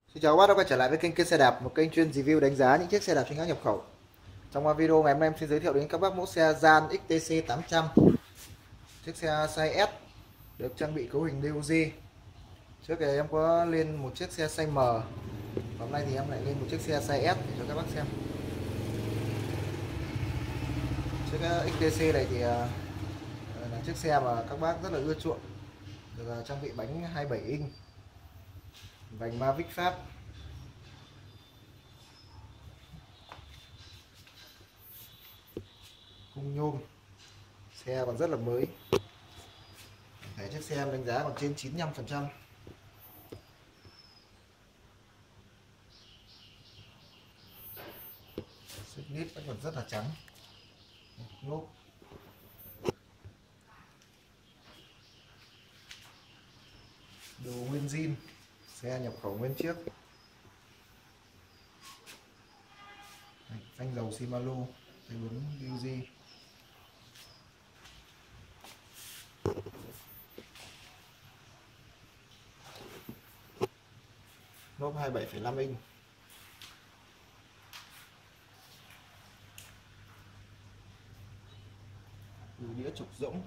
Xin chào các bác đã quay trở lại với kênh xe đạp, một kênh chuyên review đánh giá những chiếc xe đạp chính hãng nhập khẩu. Trong video ngày hôm nay em xin giới thiệu đến các bác mẫu xe Gian XTC 800, chiếc xe size S được trang bị cấu hình DOG. Trước đây em có lên một chiếc xe size M, hôm nay thì em lại lên một chiếc xe size S để cho các bác xem. Chiếc XTC này thì là chiếc xe mà các bác rất là ưa chuộng, được trang bị bánh 27 inch, vành Mavic Pháp. Khung nhôm, xe còn rất là mới. Chiếc xe em đánh giá còn trên 95%. Xích nít vẫn còn rất là trắng. Lốp đồ nguyên zin, xe nhập khẩu nguyên chiếc. Phanh dầu Shimano tay 4 DOG. Lốp 27,5 inch. Đĩa trục rỗng.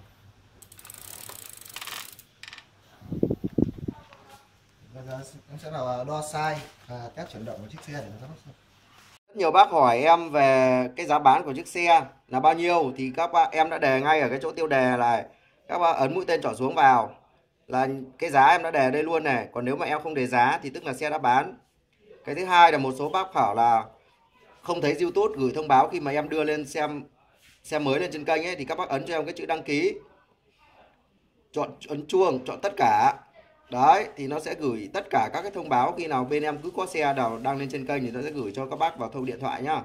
Bây giờ em sẽ là đo size và test chuyển động của chiếc xe để các bác xem. Rất nhiều bác hỏi em về cái giá bán của chiếc xe là bao nhiêu thì các bác em đã đề ngay ở cái chỗ tiêu đề này, các bác ấn mũi tên trỏ xuống vào là cái giá em đã đề đây luôn này. Còn nếu mà em không đề giá thì tức là xe đã bán. Cái thứ hai là một số bác bảo là không thấy YouTube gửi thông báo khi mà em đưa lên xem xe mới lên trên kênh ấy, thì các bác ấn cho em cái chữ đăng ký, chọn ấn chuông, chọn tất cả. Đấy thì nó sẽ gửi tất cả các cái thông báo khi nào bên em cứ có xe nào đăng lên trên kênh thì nó sẽ gửi cho các bác vào thông điện thoại nhá.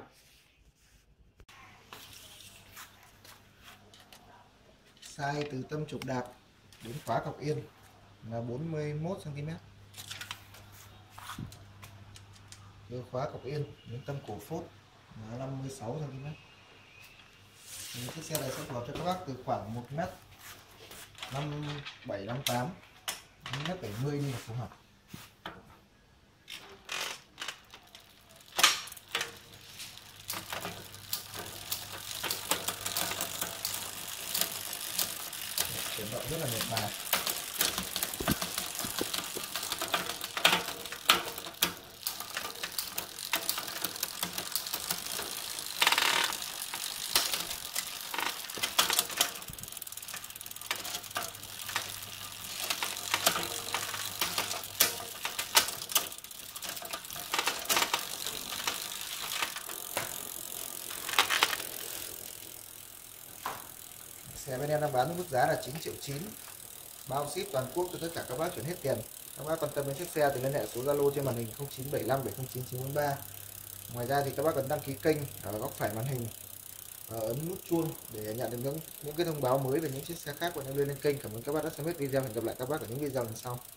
Size từ tâm trục đạp đến khóa cọc yên là 41 cm. Từ khóa cọc yên đến tâm cổ phốt là 56 cm. Chiếc xe này sẽ phù hợp cho các bác từ khoảng 1m 57 58 đến 1m70 đi là phù hợp. Chuyển động rất là mượt mà. Xe bên em đang bán với mức giá là 9,9 triệu, bao ship toàn quốc cho tất cả các bác chuyển hết tiền. Các bác quan tâm đến chiếc xe thì liên hệ số Zalo trên màn hình 0975 709 943. Ngoài ra thì các bác cần đăng ký kênh ở góc phải màn hình và ấn nút chuông để nhận được những cái thông báo mới về những chiếc xe khác của em lên kênh. Cảm ơn các bác đã xem hết video, hẹn gặp lại các bác ở những video lần sau.